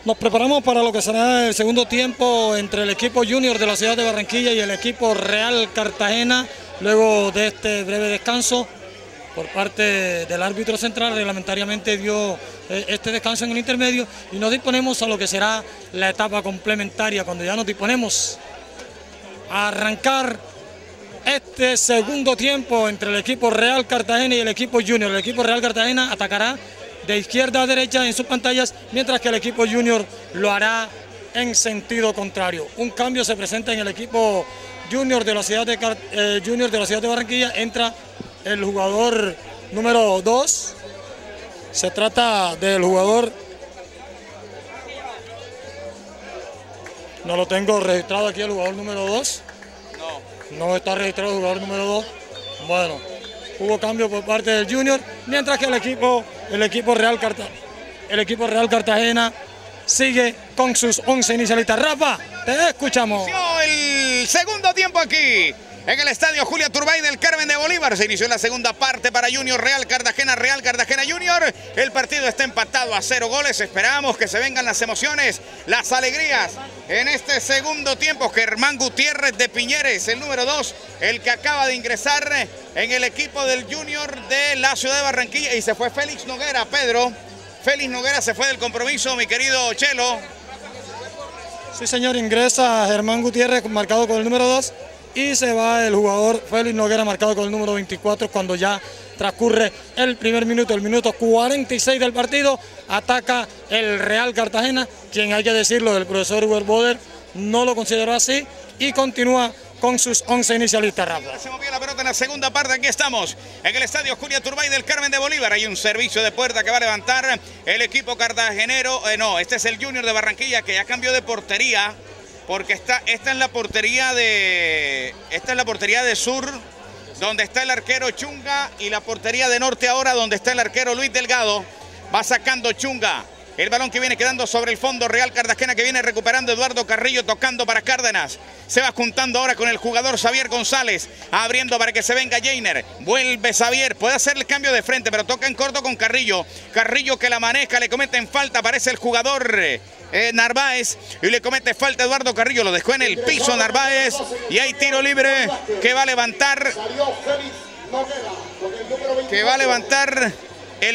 Nos preparamos para lo que será el segundo tiempo entre el equipo Junior de la ciudad de Barranquilla y el equipo Real Cartagena, luego de este breve descanso por parte del árbitro central. Reglamentariamente dio este descanso en el intermedio y nos disponemos a lo que será la etapa complementaria, cuando ya nos disponemos a arrancar este segundo tiempo entre el equipo Real Cartagena y el equipo Junior. El equipo Real Cartagena atacará de izquierda a derecha en sus pantallas, mientras que el equipo Junior lo hará en sentido contrario. Un cambio se presenta en el equipo Junior de la ciudad de Barranquilla. Entra el jugador número 2. Se trata del jugador, no lo tengo registrado aquí, el jugador número 2. No está registrado el jugador número 2. Bueno, hubo cambio por parte del Junior, mientras que el equipo Real Cartagena sigue con sus 11 inicialistas. Rafa, te escuchamos. El segundo tiempo aquí en el estadio Julia Turbay del Carmen de Bolívar. Se inició la segunda parte para Junior Real Cartagena Junior. El partido está empatado a 0 goles. Esperamos que se vengan las emociones, las alegrías en este segundo tiempo. Germán Gutiérrez de Piñeres, el número 2, el que acaba de ingresar en el equipo del Junior de la ciudad de Barranquilla. Y se fue Félix Noguera, Pedro. Félix Noguera se fue del compromiso, mi querido Chelo. Sí, señor, ingresa Germán Gutiérrez marcado con el número 2. Y se va el jugador Félix Noguera marcado con el número 24 cuando ya transcurre el primer minuto, el minuto 46 del partido. Ataca el Real Cartagena, quien, hay que decirlo, el profesor Uber Boder no lo consideró así y continúa con sus 11 inicialistas. Rafa. Se movió la pelota en la segunda parte. Aquí estamos en el estadio Julia Turbay del Carmen de Bolívar. Hay un servicio de puerta que va a levantar el equipo cartagenero. Este es el Junior de Barranquilla, que ya cambió de portería, porque esta es la portería de sur, donde está el arquero Chunga, y la portería de norte ahora, donde está el arquero Luis Delgado. Va sacando Chunga. El balón que viene quedando sobre el fondo. Real Cartagena que viene recuperando. Eduardo Carrillo tocando para Cárdenas. Se va juntando ahora con el jugador Xavier González. Abriendo para que se venga Jainer. Vuelve Xavier. Puede hacer el cambio de frente, pero toca en corto con Carrillo. Carrillo que la maneja. Le cometen falta. Aparece el jugador Narváez. Y le comete falta Eduardo Carrillo. Lo dejó en el piso Narváez. Y hay tiro libre que va a levantar. El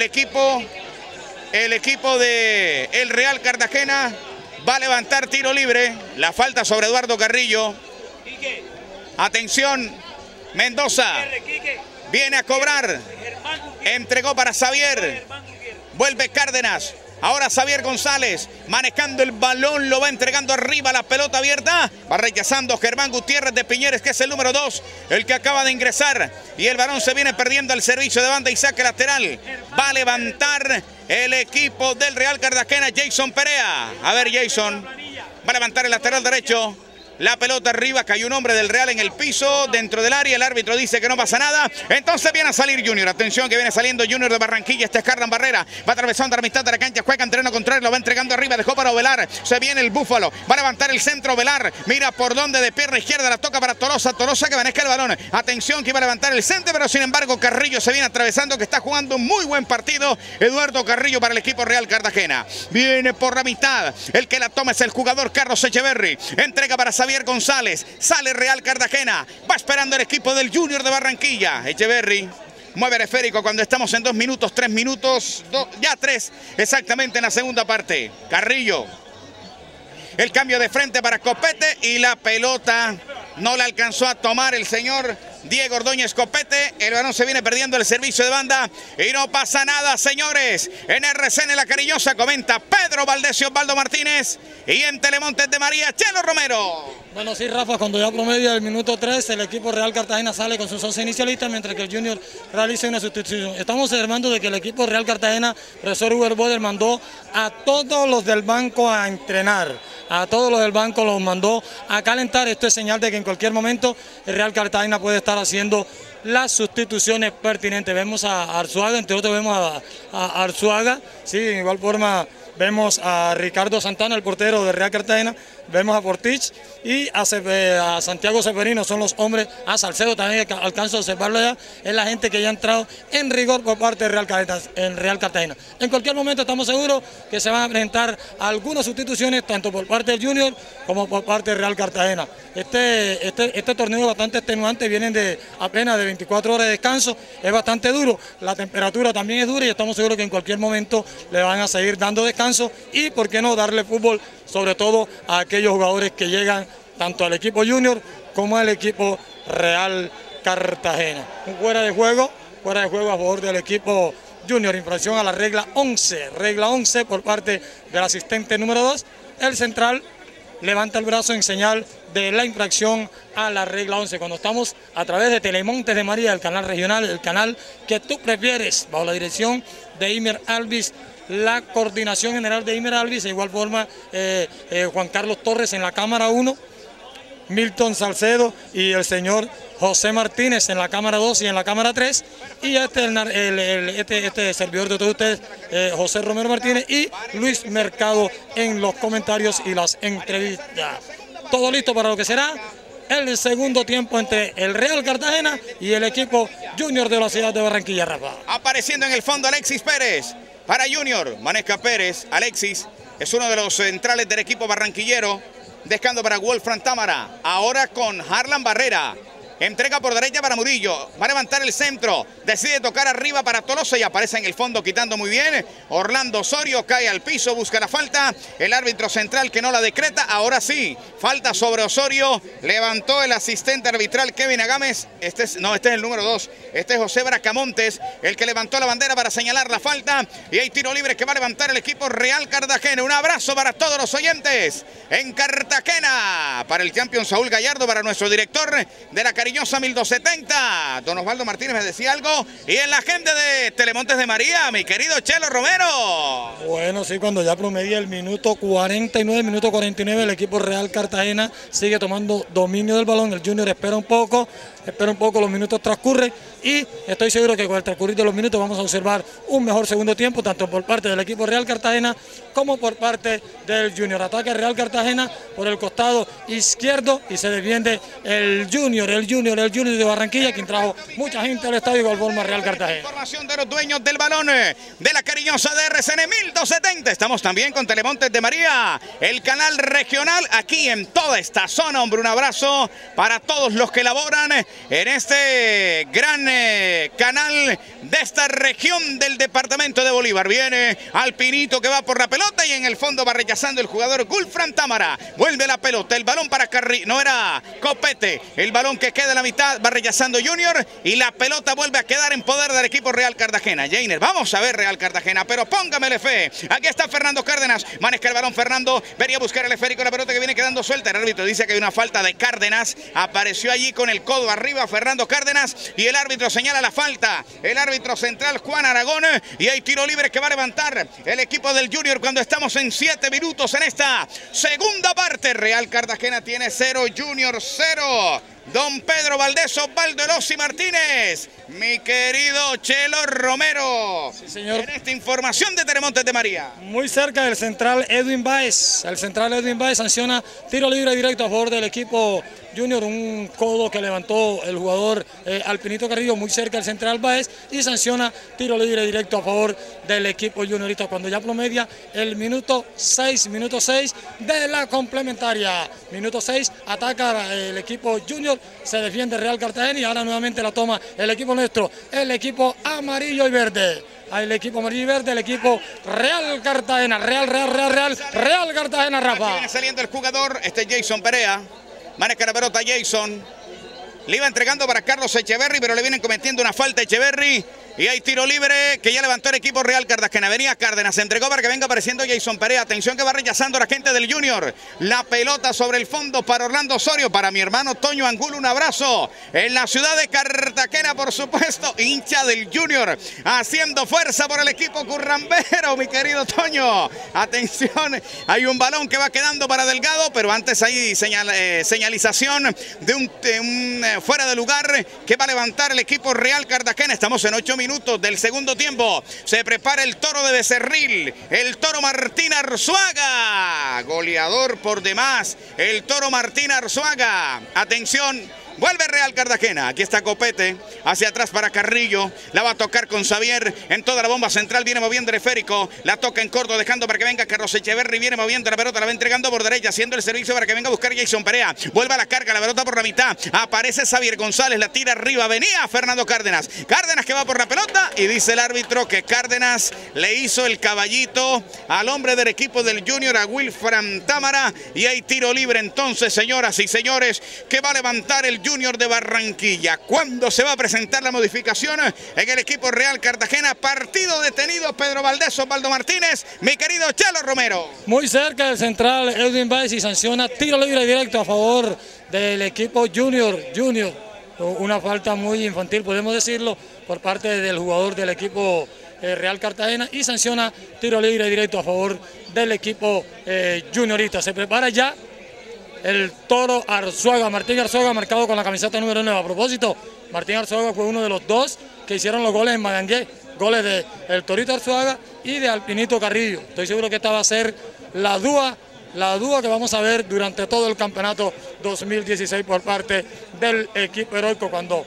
equipo de el Real Cartagena. Va a levantar tiro libre. La falta sobre Eduardo Carrillo. Atención, Mendoza viene a cobrar. Entregó para Xavier. Vuelve Cárdenas. Ahora Xavier González manejando el balón, lo va entregando arriba, la pelota abierta. Va rechazando Germán Gutiérrez de Piñeres, que es el número 2, el que acaba de ingresar. Y el balón se viene perdiendo al servicio de banda y saque lateral. Va a levantar el equipo del Real Cartagena, Jason Perea. A ver, Jason. Va a levantar el lateral derecho. La pelota arriba, cayó un hombre del Real en el piso, dentro del área. El árbitro dice que no pasa nada. Entonces viene a salir Junior. Atención que viene saliendo Junior de Barranquilla. Este es Carlan Barrera. Va atravesando a la mitad de la cancha. Juega en terreno contrario. Lo va entregando arriba. Dejó para Ovelar. Se viene el Búfalo. Va a levantar el centro Ovelar. Mira por dónde de pierna izquierda. La toca para Tolosa. Tolosa que maneja el balón. Atención que iba a levantar el centro. Pero sin embargo Carrillo se viene atravesando, que está jugando un muy buen partido. Eduardo Carrillo para el equipo Real Cartagena. Viene por la mitad. El que la toma es el jugador Carlos Echeverri. Entrega para Xavier González. Sale Real Cartagena. Va esperando el equipo del Junior de Barranquilla. Echeverri mueve el esférico cuando estamos en 2 minutos, 3 minutos, ya 3 exactamente en la segunda parte. Carrillo. El cambio de frente para Copete y la pelota no la alcanzó a tomar el señor Diego Ordóñez Copete. El balón se viene perdiendo el servicio de banda y no pasa nada, señores. En RCN La Cariñosa comenta Pedro Valdés y Osvaldo Martínez, y en Telemontes de María, Chelo Romero. Bueno, sí, Rafa, cuando ya promedia el minuto 3, el equipo Real Cartagena sale con sus 11 inicialistas, mientras que el Junior realiza una sustitución. Estamos observando de que el equipo Real Cartagena, profesor Uber Boder, mandó a todos los del banco a entrenar. A todos los del banco los mandó a calentar. Esto es señal de que en cualquier momento el Real Cartagena puede estar haciendo las sustituciones pertinentes. Vemos a Arzuaga, entre otros vemos a Arzuaga, sí, de igual forma vemos a Ricardo Santana, el portero de Real Cartagena, vemos a Portich y a Santiago Severino, son los hombres, a Salcedo también alcanzo a observarlo ya, es la gente que ya ha entrado en rigor por parte de Real Cartagena. En cualquier momento estamos seguros que se van a presentar algunas sustituciones, tanto por parte del Junior como por parte de Real Cartagena. Este torneo es bastante extenuante, vienen de apenas de 24 horas de descanso, es bastante duro, la temperatura también es dura y estamos seguros que en cualquier momento le van a seguir dando descanso y, ¿por qué no?, darle fútbol, sobre todo a aquellos jugadores que llegan tanto al equipo Junior como al equipo Real Cartagena. Un fuera de juego a favor del equipo Junior, infracción a la regla 11 por parte del asistente número 2, el central levanta el brazo en señal de la infracción a la regla 11. Cuando estamos a través de Telemontes de María, el canal regional, el canal que tú prefieres, bajo la dirección de Imer Alvis, la coordinación general de Imer Alvis, de igual forma Juan Carlos Torres en la cámara 1, Milton Salcedo y el señor José Martínez en la cámara 2 y en la cámara 3, y este servidor de todos ustedes, José Romero Martínez, y Luis Mercado en los comentarios y las entrevistas. Todo listo para lo que será el segundo tiempo entre el Real Cartagena y el equipo Junior de la ciudad de Barranquilla, Rafa. Apareciendo en el fondo Alexis Pérez para Junior, Manesca Pérez. Alexis es uno de los centrales del equipo barranquillero, dejando para Wolfram Támara, ahora con Harlan Barrera. Entrega por derecha para Murillo, va a levantar el centro, decide tocar arriba para Tolosa y aparece en el fondo quitando muy bien. Orlando Osorio cae al piso, busca la falta, el árbitro central que no la decreta, ahora sí, falta sobre Osorio, levantó el asistente arbitral Kevin Agames, este es el número 2, este es José Bracamontes, el que levantó la bandera para señalar la falta, y hay tiro libre que va a levantar el equipo Real Cartagena. Un abrazo para todos los oyentes en Cartagena, para el campeón Saúl Gallardo, para nuestro director de la cariñosa 1270, don Osvaldo Martínez me decía algo, y en la gente de Telemontes de María, mi querido Chelo Romero. Bueno, sí, cuando ya promedia el minuto 49, el equipo Real Cartagena sigue tomando dominio del balón, el Junior espera un poco, los minutos transcurren y estoy seguro que con el transcurrir de los minutos vamos a observar un mejor segundo tiempo, tanto por parte del equipo Real Cartagena como por parte del Junior. Ataque Real Cartagena por el costado izquierdo y se defiende el Junior de Barranquilla, quien trajo mucha gente al estadio, igual forma Real Cartagena. Información de los dueños del balón de la cariñosa de RCN 1270. Estamos también con Telemontes de María, el canal regional aquí en toda esta zona. Hombre, un abrazo para todos los que laboran en este gran canal de esta región del departamento de Bolívar. Viene Alpinito que va por la pelota y en el fondo va rechazando el jugador Wolfram Támara. Vuelve la pelota, el balón para no era Copete, el balón que queda en la mitad va rechazando Junior y la pelota vuelve a quedar en poder del equipo Real Cartagena. Jainer, vamos a ver Real Cartagena, pero póngamele fe. Aquí está Fernando Cárdenas, maneja el balón Fernando, venía a buscar el esférico, la pelota que viene quedando suelta. El árbitro dice que hay una falta de Cárdenas, apareció allí con el codo arriba Fernando Cárdenas y el árbitro señala la falta. El árbitro central Juan Aragón, y hay tiro libre que va a levantar el equipo del Junior cuando estamos en 7 minutos en esta segunda parte. Real Cartagena tiene 0, Junior 0. Don Pedro Valdés, Osvaldo Elossi Martínez, mi querido Chelo Romero. Sí, señor. En esta información de Telemontes de María. Muy cerca del central Edwin Báez. El central Edwin Báez sanciona tiro libre directo a favor del equipo Junior, un codo que levantó el jugador Alpinito Carrillo muy cerca del central Báez, y sanciona tiro libre directo a favor del equipo Juniorista cuando ya promedia el minuto 6 de la complementaria. Minuto 6, ataca el equipo Junior, se defiende Real Cartagena y ahora nuevamente la toma el equipo nuestro, el equipo amarillo y verde. El equipo amarillo y verde, el equipo Real Cartagena, Real Cartagena, Rafa. Aquí viene saliendo el jugador, Jason Perea. Maneja la pelota Jason, le iba entregando para Carlos Echeverry, pero le vienen cometiendo una falta a Echeverry. Y hay tiro libre que ya levantó el equipo Real Cartagena. Venía Cárdenas, se entregó para que venga apareciendo Jason Perea. Atención que va rechazando la gente del Junior. La pelota sobre el fondo para Orlando Osorio. Para mi hermano Toño Angulo, un abrazo. En la ciudad de Cartagena, por supuesto, hincha del Junior. Haciendo fuerza por el equipo currambero, mi querido Toño. Atención, hay un balón que va quedando para Delgado, pero antes hay señalización de un fuera de lugar que va a levantar el equipo Real Cartagena. Estamos en 8 minutos. minutos del segundo tiempo. Se prepara el toro de Becerril, el toro Martín Arzuaga. Goleador por demás, el toro Martín Arzuaga. Atención. Vuelve Real Cartagena, aquí está Copete, hacia atrás para Carrillo, la va a tocar con Xavier, en toda la bomba central viene moviendo el esférico, la toca en corto dejando para que venga Carlos Echeverri, viene moviendo la pelota, la va entregando por derecha, haciendo el servicio para que venga a buscar Jason Perea, vuelve a la carga, la pelota por la mitad, aparece Xavier González, la tira arriba, venía Fernando Cárdenas, Cárdenas que va por la pelota y dice el árbitro que Cárdenas le hizo el caballito al hombre del equipo del Junior, a Wilfran Támara, y hay tiro libre entonces, señoras y señores, que va a levantar el Junior de Barranquilla. ¿Cuándo se va a presentar la modificación en el equipo Real Cartagena? Partido detenido, Pedro Valdés, Osvaldo Martínez, mi querido Chalo Romero. Muy cerca del central Edwin Baez y sanciona tiro libre directo a favor del equipo Junior. Una falta muy infantil, podemos decirlo, por parte del jugador del equipo Real Cartagena, y sanciona tiro libre directo a favor del equipo juniorista. Se prepara ya el toro Arzuaga, Martín Arzuaga, marcado con la camiseta número 9. A propósito, Martín Arzuaga fue uno de los dos que hicieron los goles en Magangué, goles de el Torito Arzuaga y de Alpinito Carrillo. Estoy seguro que esta va a ser la dúa que vamos a ver durante todo el campeonato 2016 por parte del equipo heroico cuando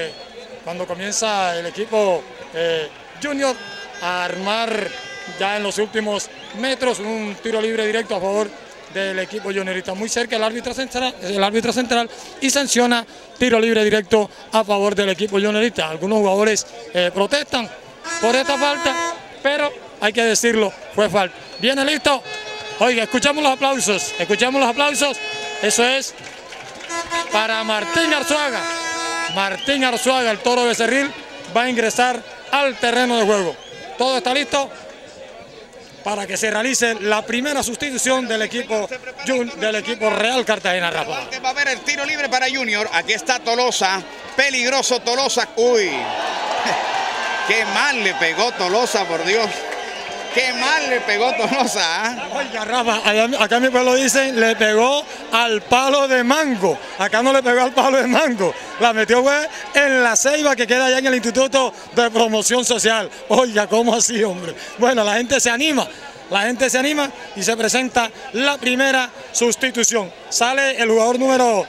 comienza el equipo Junior a armar ya en los últimos metros un tiro libre directo a favor del equipo juniorista. Muy cerca el árbitro central y sanciona tiro libre directo a favor del equipo juniorista. Algunos jugadores protestan por esta falta, pero hay que decirlo, fue falta. Viene listo. Oiga, escuchamos los aplausos. Eso es para Martín Arzuaga. Martín Arzuaga, el toro de Becerril, va a ingresar al terreno de juego. Todo está listo para que se realice la primera sustitución del equipo Real Cartagena, Rafa. Va a haber el tiro libre para Junior. Aquí está Tolosa, peligroso Tolosa. Uy, qué mal le pegó Tolosa, por Dios. Qué mal le pegó Tolosa. Oiga, Rafa, acá en mi pueblo dicen, le pegó al palo de mango. Acá no le pegó al palo de mango. La metió en la ceiba que queda allá en el Instituto de Promoción Social. Oiga, ¿cómo así, hombre? Bueno, la gente se anima y se presenta la primera sustitución. Sale el jugador número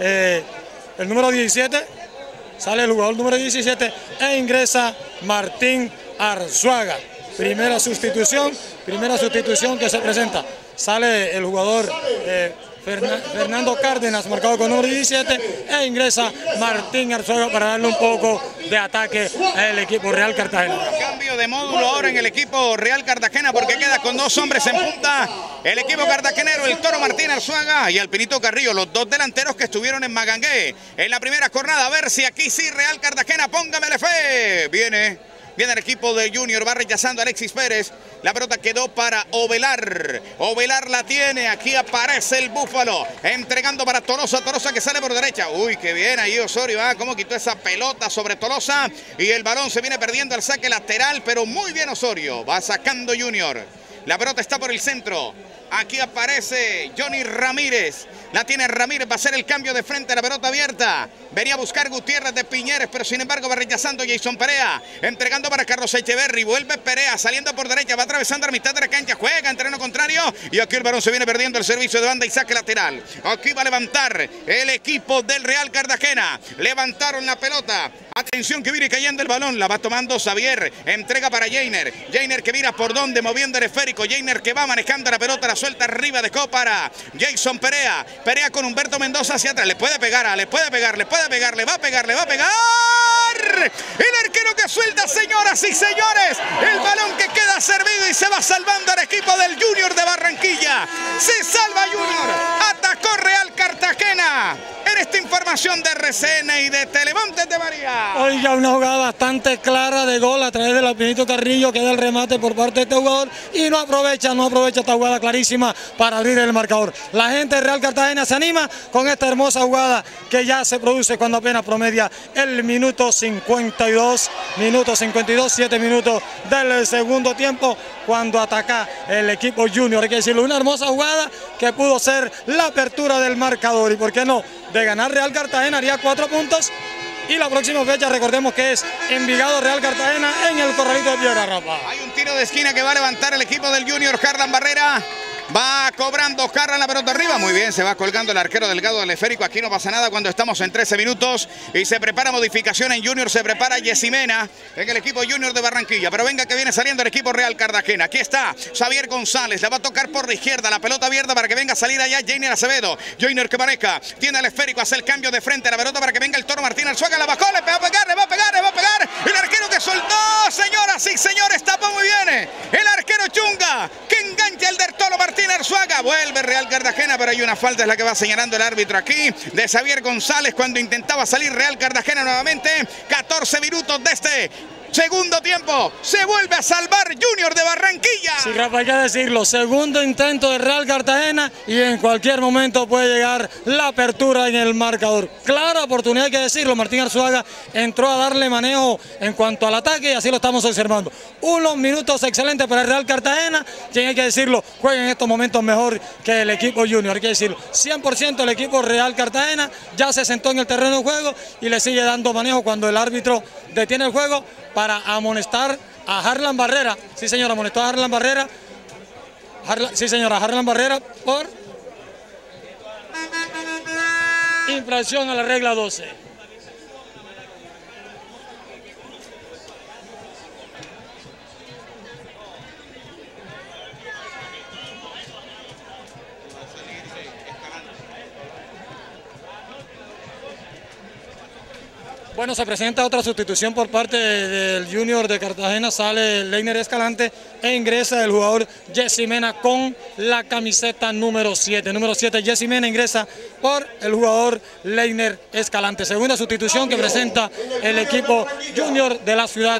17. Sale el jugador número 17 e ingresa Martín Arzuaga. Primera sustitución que se presenta. Sale el jugador Fernando Cárdenas, marcado con número 17, e ingresa Martín Arzuaga para darle un poco de ataque al equipo Real Cartagena. Cambio de módulo ahora en el equipo Real Cartagena porque queda con dos hombres en punta. El equipo cartagenero, el toro Martín Arzuaga y Alpinito Carrillo, los dos delanteros que estuvieron en Magangué en la primera jornada. A ver si aquí sí Real Cartagena, póngamele fe. Viene el equipo de Junior, va rechazando a Alexis Pérez. La pelota quedó para Ovelar. Ovelar la tiene, aquí aparece el Búfalo. Entregando para Tolosa, Tolosa que sale por derecha. Uy, qué bien ahí Osorio, cómo quitó esa pelota sobre Tolosa. Y el balón se viene perdiendo al saque lateral, pero muy bien Osorio. Va sacando Junior. La pelota está por el centro. Aquí aparece Johnny Ramírez. La tiene Ramírez, va a hacer el cambio de frente a la pelota abierta. Venía a buscar Gutiérrez de Piñeres, pero sin embargo va rechazando Jason Perea. Entregando para Carlos Echeverri. Vuelve Perea, saliendo por derecha, va atravesando la mitad de la cancha. Juega en terreno contrario. Y aquí el balón se viene perdiendo el servicio de banda y saque lateral. Aquí va a levantar el equipo del Real Cartagena. Levantaron la pelota. Atención que viene cayendo el balón. La va tomando Xavier. Entrega para Jainer. Jainer que mira por dónde, moviendo el esférico. Jainer que va manejando la pelota. La suelta arriba de para Jason Perea. Perea con Humberto Mendoza hacia atrás. Le puede pegar, le va a pegar. El arquero que suelta, señoras y señores. El balón que queda servido y se va salvando al equipo del Junior de Barranquilla. Se salva Junior. Atacó Real Cartagena. En esta información de RCN y de Telemontes de María. Oiga, una jugada bastante clara de gol a través del Alpinito Carrillo, que da el remate por parte de este jugador y no aprovecha esta jugada clarísima para abrir el marcador. La gente de Real Cartagena se anima con esta hermosa jugada que ya se produce cuando apenas promedia el minuto 52, 7 minutos del segundo tiempo, cuando ataca el equipo Junior. Hay que decirlo, una hermosa jugada que pudo ser la apertura del marcador y por qué no, de ganar Real Cartagena haría 4 puntos y la próxima fecha recordemos que es Envigado Real Cartagena en el Corralito de Piedra, Rafa. Hay un tiro de esquina que va a levantar el equipo del Junior. Harlan Barrera va cobrando Harlan la pelota arriba. Muy bien, se va colgando el arquero Delgado del esférico. Aquí no pasa nada cuando estamos en 13 minutos y se prepara modificación en Junior. Se prepara Yesimena en el equipo Junior de Barranquilla. Pero venga que viene saliendo el equipo Real Cartagena. Aquí está Xavier González. La va a tocar por la izquierda. La pelota abierta para que venga a salir allá Jainer Acevedo. Jainer que maneja. Tiene el esférico. Hace el cambio de frente a la pelota para que venga el Toro Martín Arzuaga. La bajó. Le va a pegar, le va a pegar, le va a pegar. El arquero que soltó, señoras y señores. Tapó muy bien. El arquero Chunga que engancha el del Toro Martín Arzuaga. Vuelve Real Cartagena, pero hay una falta, es la que va señalando el árbitro aquí, de Xavier González cuando intentaba salir Real Cartagena nuevamente. 14 minutos de este segundo tiempo. Se vuelve a salvar Junior de Barranquilla. Sí, Rafa, hay que decirlo. Segundo intento de Real Cartagena y en cualquier momento puede llegar la apertura en el marcador. Clara oportunidad, hay que decirlo. Martín Arzuaga entró a darle manejo en cuanto al ataque y así lo estamos observando. Unos minutos excelentes para el Real Cartagena, quien hay que decirlo, juega en estos momentos mejor que el equipo Junior. Hay que decirlo. 100% el equipo Real Cartagena ya se sentó en el terreno de juego y le sigue dando manejo cuando el árbitro detiene el juego para amonestar a Harlan Barrera. Sí, señora, amonestó a Harlan Barrera. Sí, señora, Harlan Barrera por infracción a la regla 12. Bueno, se presenta otra sustitución por parte del Junior de Cartagena. Sale Leiner Escalante e ingresa el jugador Yesimena con la camiseta número 7. Número 7, Yesimena ingresa por el jugador Leiner Escalante. Segunda sustitución que presenta el equipo Junior de la ciudad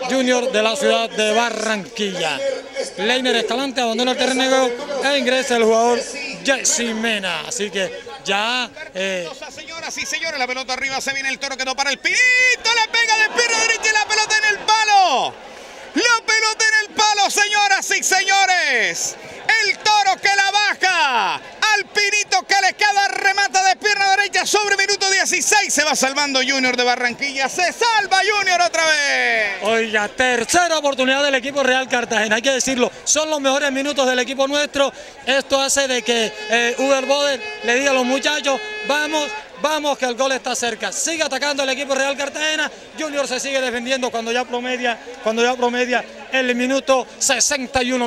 de Barranquilla. Leiner Escalante abandona el terreno de juego e ingresa el jugador Yesimena. Así que ya... Señoras y señores, la pelota arriba, se viene el Toro que no para el Pinito, la pega de pierna derecha y la pelota en el palo. La pelota en el palo, señoras y señores. El Toro que la baja al Pinito que le queda, remata de pierna derecha sobre minuto 16. Se va salvando Junior de Barranquilla. Se salva Junior otra vez. Oiga, tercera oportunidad del equipo Real Cartagena. Hay que decirlo, son los mejores minutos del equipo nuestro. Esto hace de que Uber Boder le diga a los muchachos, vamos que el gol está cerca. Sigue atacando el equipo Real Cartagena. Junior se sigue defendiendo cuando ya promedia el minuto 61,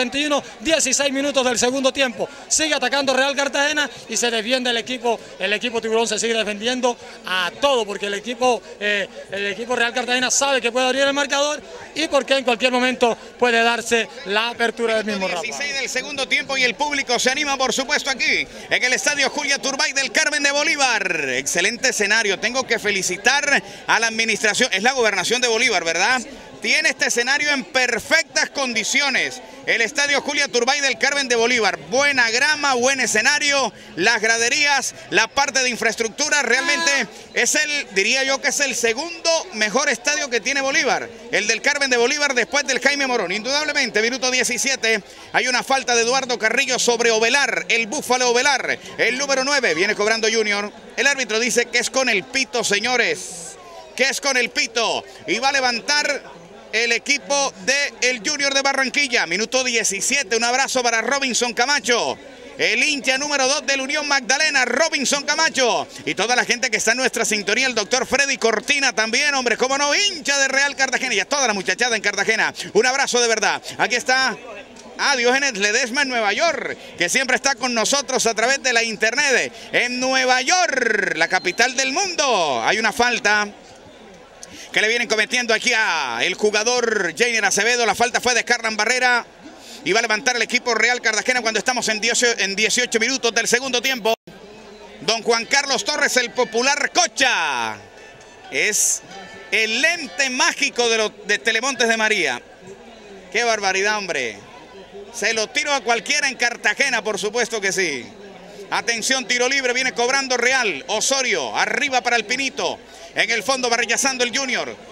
16 minutos del segundo tiempo. Sigue atacando Real Cartagena y se defiende el equipo Tiburón se sigue defendiendo a todo porque el equipo Real Cartagena sabe que puede abrir el marcador y porque en cualquier momento puede darse la apertura del mismo. 16 del segundo tiempo y el público se anima por supuesto aquí en el estadio Julia Turbay del Carmen de Bolívar. Excelente escenario, tengo que felicitar a la administración, es la gobernación de Bolívar, ¿verdad? Tiene este escenario en perfectas condiciones. El estadio Julia Turbay del Carmen de Bolívar. Buena grama, buen escenario, las graderías, la parte de infraestructura. Realmente diría yo que es el segundo mejor estadio que tiene Bolívar. El del Carmen de Bolívar después del Jaime Morón. Indudablemente, minuto 17. Hay una falta de Eduardo Carrillo sobre Ovelar, el Búfalo Ovelar. El número 9 viene cobrando Junior. El árbitro dice que es con el pito, señores. Que es con el pito. Y va a levantar el equipo del Junior de Barranquilla. Minuto 17, un abrazo para Robinson Camacho. El hincha número 2 del Unión Magdalena, Robinson Camacho. Y toda la gente que está en nuestra sintonía, el doctor Freddy Cortina también, hombre, cómo no, hincha de Real Cartagena. Y a toda la muchachada en Cartagena. Un abrazo de verdad. Aquí está Diógenes Ledesma en Nueva York, que siempre está con nosotros a través de la internet. En Nueva York, la capital del mundo. Hay una falta que le vienen cometiendo aquí a el jugador Jainer Acevedo. La falta fue de Harlan Barrera y va a levantar el equipo Real Cartagena cuando estamos en 18 minutos del segundo tiempo. Don Juan Carlos Torres, el popular Cocha, es el lente mágico de Telemontes de María. Qué barbaridad, hombre. Se lo tiro a cualquiera en Cartagena, por supuesto que sí. Atención, tiro libre, viene cobrando Real. Osorio, arriba para el Pinito. En el fondo va rechazando el Junior.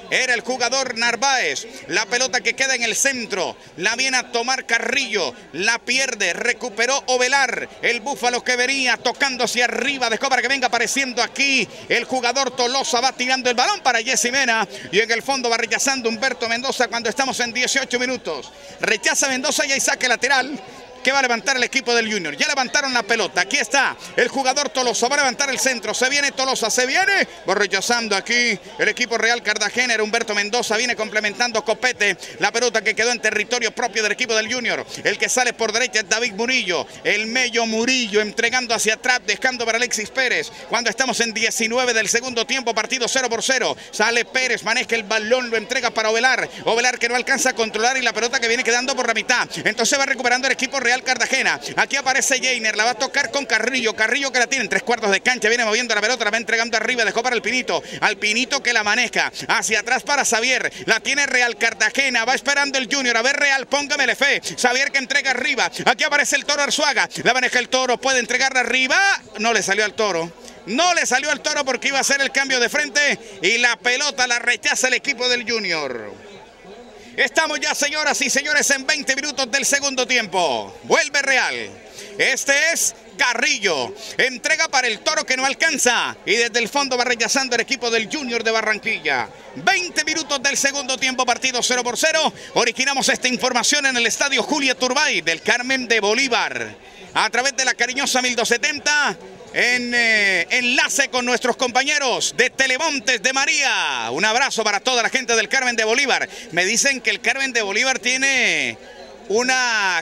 era el jugador Narváez. La pelota que queda en el centro, la viene a tomar Carrillo, la pierde, recuperó Ovelar. El Búfalo que venía tocando hacia arriba, dejó para que venga apareciendo aquí. El jugador Tolosa va tirando el balón para Jessy Mena y en el fondo va rechazando Humberto Mendoza cuando estamos en 18 minutos. Rechaza Mendoza y hay saque lateral que va a levantar el equipo del Junior. Ya levantaron la pelota. Aquí está el jugador Tolosa. Va a levantar el centro. Se viene Tolosa. Se viene. Va rechazando aquí el equipo Real Cartagena. Era Humberto Mendoza. Viene complementando Copete. La pelota que quedó en territorio propio del equipo del Junior. El que sale por derecha es David Murillo. El Mello Murillo entregando hacia atrás. Dejando para Alexis Pérez. Cuando estamos en 19 del segundo tiempo. Partido 0-0. Sale Pérez. Maneja el balón. Lo entrega para Ovelar. Ovelar que no alcanza a controlar y la pelota que viene quedando por la mitad. Entonces va recuperando el equipo Real Cartagena. Aquí aparece Jainer, la va a tocar con Carrillo. Carrillo que la tiene en 3/4 de cancha, viene moviendo la pelota, la va entregando arriba, dejó para el Pinito. Al Pinito que la maneja hacia atrás para Xavier. La tiene Real Cartagena, va esperando el Junior. A ver, Real, póngamele fe. Xavier que entrega arriba. Aquí aparece el Toro Arzuaga. La maneja el Toro, puede entregarla arriba. No le salió al Toro. No le salió al Toro porque iba a hacer el cambio de frente y la pelota la rechaza el equipo del Junior. Estamos ya, señoras y señores, en 20 minutos del segundo tiempo. Vuelve Real. Este es Carrillo. Entrega para el Toro que no alcanza. Y desde el fondo va rechazando el equipo del Junior de Barranquilla. 20 minutos del segundo tiempo, partido 0-0. Originamos esta información en el estadio Julia Turbay del Carmen de Bolívar. A través de la cariñosa 1270. En enlace con nuestros compañeros de Telemontes de María. Un abrazo para toda la gente del Carmen de Bolívar. Me dicen que el Carmen de Bolívar tiene una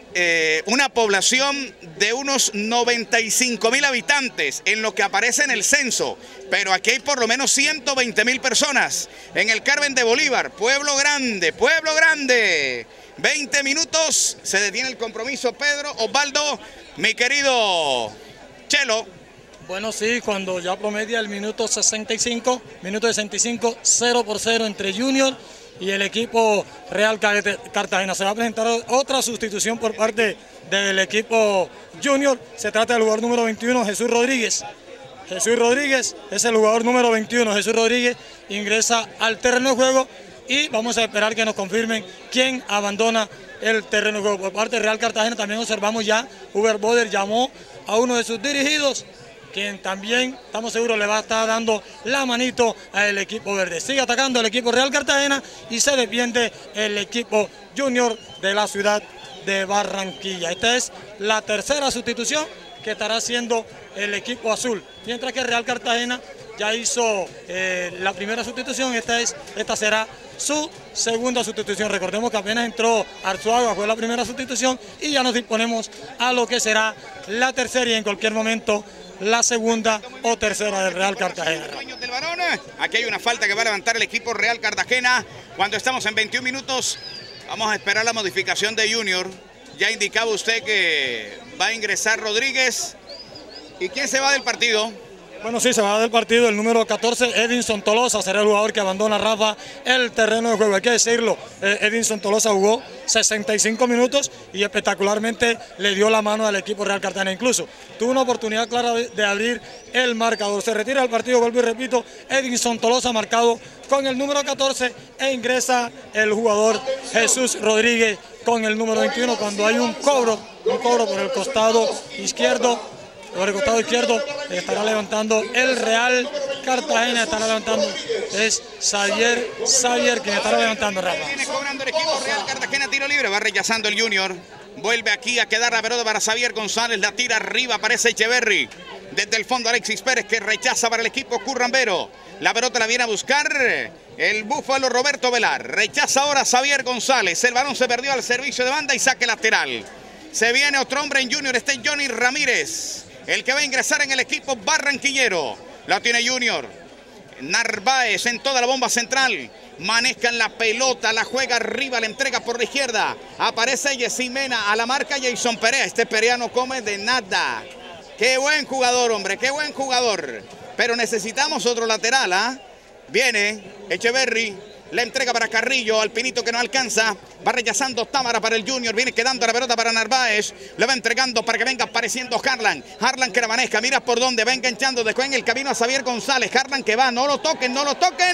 población de unos 95.000 habitantes en lo que aparece en el censo, pero aquí hay por lo menos 120.000 personas en el Carmen de Bolívar. Pueblo grande, pueblo grande. 20 minutos, se detiene el compromiso. Pedro, Osvaldo, mi querido Chelo. Bueno, sí, cuando ya promedia el minuto 65, 0-0 entre Junior y el equipo Real Cartagena. Se va a presentar otra sustitución por parte del equipo Junior. Se trata del jugador número 21, Jesús Rodríguez. Jesús Rodríguez es el jugador número 21. Jesús Rodríguez ingresa al terreno de juego y vamos a esperar que nos confirmen quién abandona el terreno de juego. Por parte de Real Cartagena también observamos ya, Uber Boder llamó a uno de sus dirigidos, quien también, estamos seguros, le va a estar dando la manito al equipo verde. Sigue atacando el equipo Real Cartagena y se defiende el equipo Junior de la ciudad de Barranquilla. Esta es la tercera sustitución que estará haciendo el equipo azul, mientras que Real Cartagena ya hizo la primera sustitución. Esta será su segunda sustitución. Recordemos que apenas entró Arzuaga, fue la primera sustitución y ya nos disponemos a lo que será la tercera y en cualquier momento la segunda o tercera del Real Cartagena. Aquí hay una falta que va a levantar el equipo Real Cartagena cuando estamos en 21 minutos. Vamos a esperar la modificación de Junior. Ya indicaba usted que va a ingresar Rodríguez. ¿Y quién se va del partido? Bueno, sí, se va del partido el número 14, Edinson Tolosa, será el jugador que abandona, Rafa, el terreno de juego. Hay que decirlo, Edinson Tolosa jugó 65 minutos y espectacularmente le dio la mano al equipo Real Cartagena. Incluso tuvo una oportunidad clara de abrir el marcador. Se retira del partido, vuelvo y repito, Edinson Tolosa marcado con el número 14 e ingresa el jugador Jesús Rodríguez con el número 21 cuando hay un cobro por el costado izquierdo. Por el costado izquierdo estará levantando el Real Cartagena, estará levantando, es Xavier quien estará levantando, Rafa. Viene cobrando el equipo Real Cartagena, tiro libre, va rechazando el Junior. Vuelve aquí a quedar la pelota para Xavier González, la tira arriba, aparece Echeverry. Desde el fondo Alexis Pérez que rechaza para el equipo currambero. La pelota la viene a buscar el Búfalo Roberto Velar. Rechaza ahora Xavier González, el balón se perdió al servicio de banda y saque lateral. Se viene otro hombre en Junior, este es Johnny Ramírez, el que va a ingresar en el equipo barranquillero. La tiene Junior. Narváez en toda la bomba central. Manejan la pelota, la juega arriba, la entrega por la izquierda. Aparece Jessy Mena a la marca Jason Perea. Este Perea no come de nada. Qué buen jugador, hombre, qué buen jugador. Pero necesitamos otro lateral, ¿ah? Viene Echeverry. La entrega para Carrillo, al Pinito que no alcanza. Va rechazando Támara para el Junior. Viene quedando la pelota para Narváez. Le va entregando para que venga apareciendo Harlan. Harlan que la maneja. Mira por dónde va enganchando. Dejó en el camino a Xavier González. Harlan que va. No lo toquen, no lo toquen.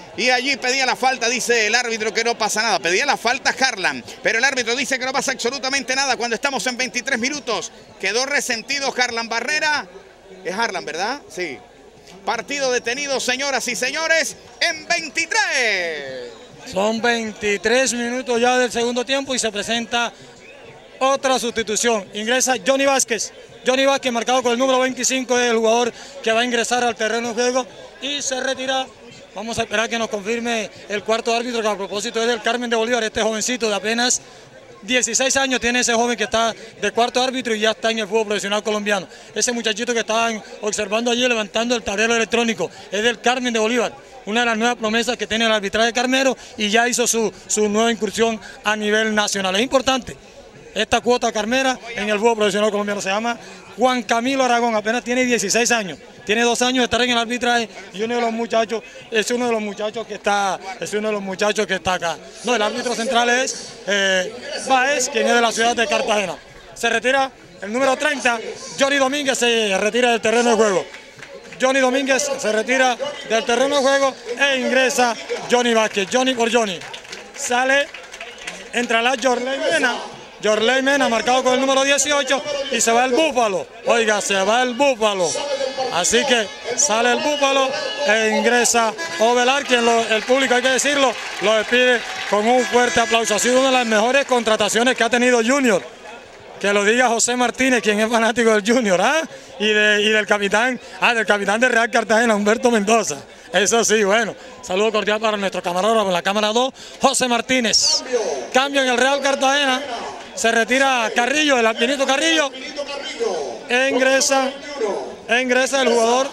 y allí pedía la falta, dice el árbitro que no pasa nada. Pedía la falta Harlan, pero el árbitro dice que no pasa absolutamente nada cuando estamos en 23 minutos. Quedó resentido Harlan Barrera. Es Harlan, ¿verdad? Sí. Partido detenido, señoras y señores, en 23. Son 23 minutos ya del segundo tiempo y se presenta otra sustitución. Ingresa Johnny Vázquez. Johnny Vázquez, marcado con el número 25, es el jugador que va a ingresar al terreno de juego y se retira. Vamos a esperar que nos confirme el cuarto árbitro, que a propósito es del Carmen de Bolívar, este jovencito de apenas 16 años tiene ese joven que está de cuarto árbitro y ya está en el fútbol profesional colombiano. Ese muchachito que estaban observando allí levantando el tablero electrónico es del Carmen de Bolívar, una de las nuevas promesas que tiene el arbitraje carmero y ya hizo su nueva incursión a nivel nacional. Es importante esta cuota carmera en el fútbol profesional colombiano. Se llama Juan Camilo Aragón, apenas tiene 16 años. Tiene 2 años de estar en el arbitraje y uno de los muchachos, es uno de los muchachos que está acá. No, el árbitro central es Báez, quien es de la ciudad de Cartagena. Se retira el número 30, Johnny Domínguez se retira del terreno de juego. Johnny Domínguez se retira del terreno de juego e ingresa Johnny Vázquez. Johnny por Johnny. Sale, entrará Jorley Mena. Jorley Mena, marcado con el número 18, y se va el Búfalo. Oiga, se va el Búfalo. Así que sale el Búfalo e ingresa Ovelar, quien el público, hay que decirlo, lo despide con un fuerte aplauso. Ha sido una de las mejores contrataciones que ha tenido Junior. Que lo diga José Martínez, quien es fanático del Junior, ¿ah? Y del capitán de Real Cartagena, Humberto Mendoza. Eso sí, bueno, saludo cordial para nuestro camarógrafo en la cámara 2, José Martínez. Cambio en el Real Cartagena, se retira Carrillo, el alpinito Carrillo, e ingresa el jugador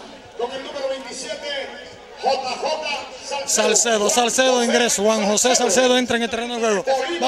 Salcedo ingresa, Juan José Salcedo entra en el terreno de juego.